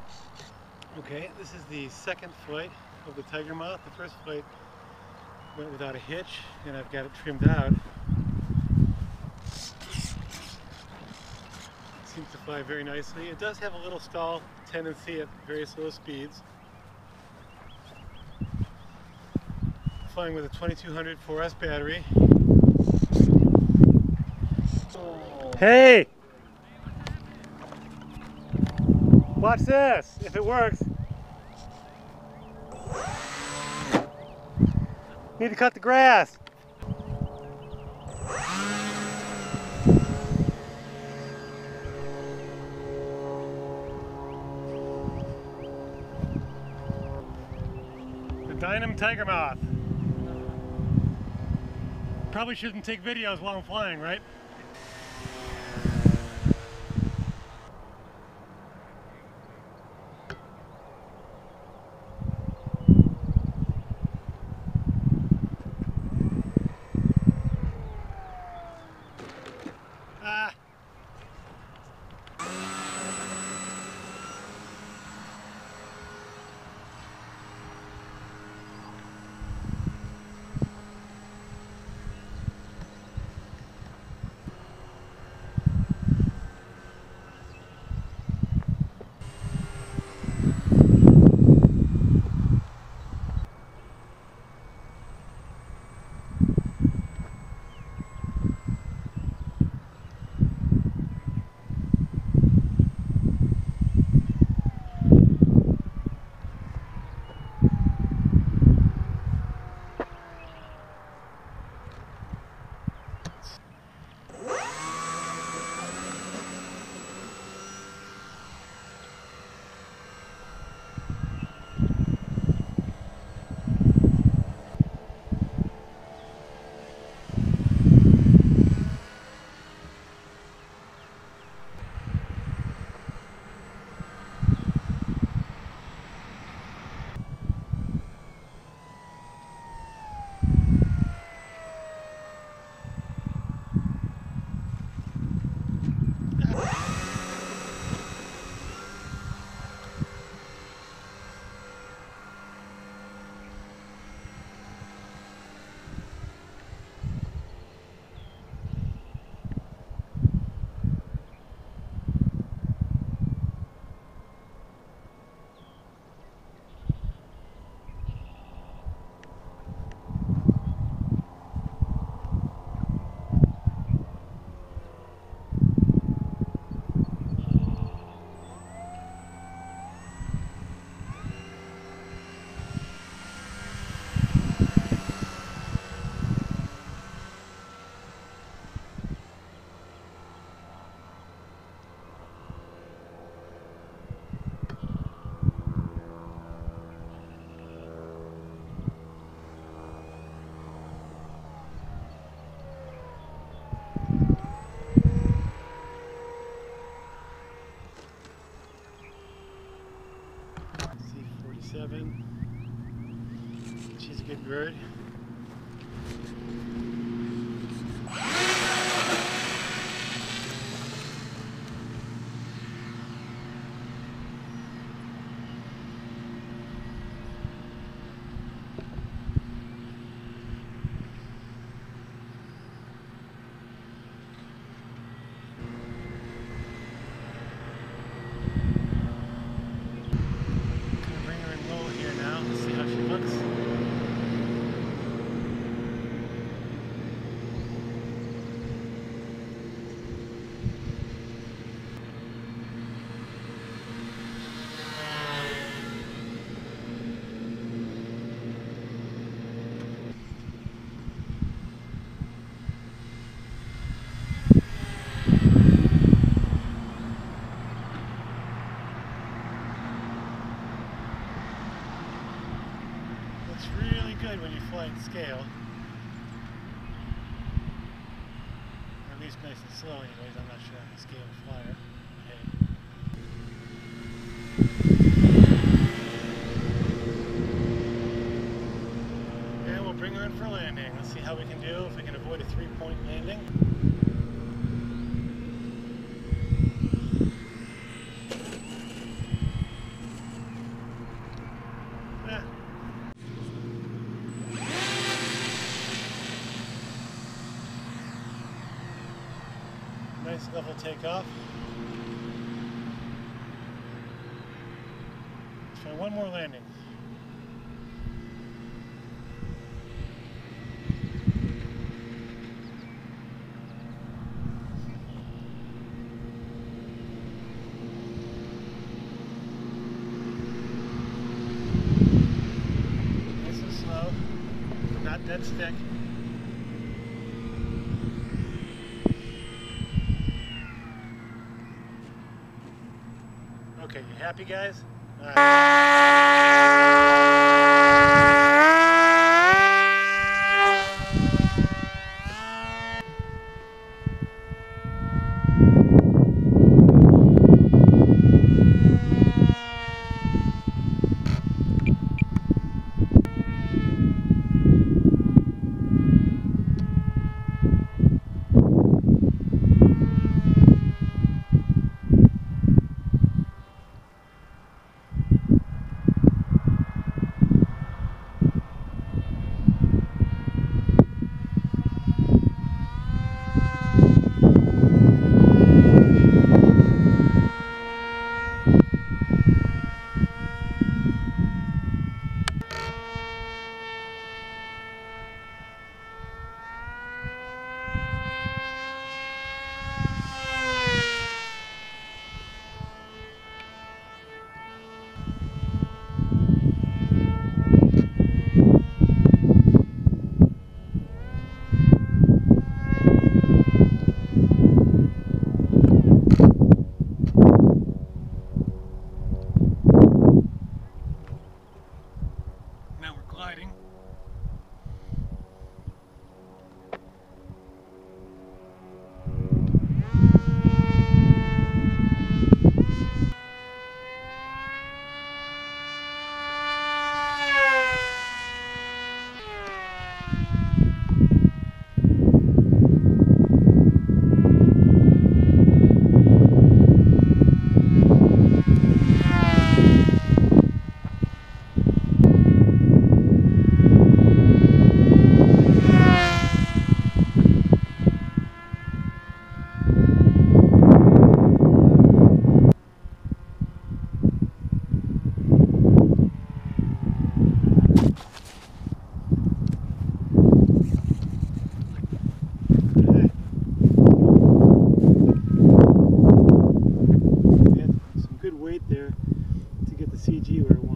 Okay, this is the second flight of the Tiger Moth. The first flight went without a hitch, and I've got it trimmed out. It seems to fly very nicely. It does have a little stall tendency at very slow speeds. Flying with a 2200 4S battery. Hey! Watch this, if it works. Need to cut the grass. The Dynam Tiger Moth. Probably shouldn't take videos while I'm flying, right? C-47. She's a good bird. Good when you fly at scale, or at least nice and slow anyways. I'm not sure I'm a scale flyer. Hey. And we'll bring her in for landing. Let's see how we can do, if we can avoid a 3-point landing. Nice level takeoff. Let's try one more landing. Nice and slow, not dead stick. Okay, you happy guys? All right. Now we're gliding. There to get the CG where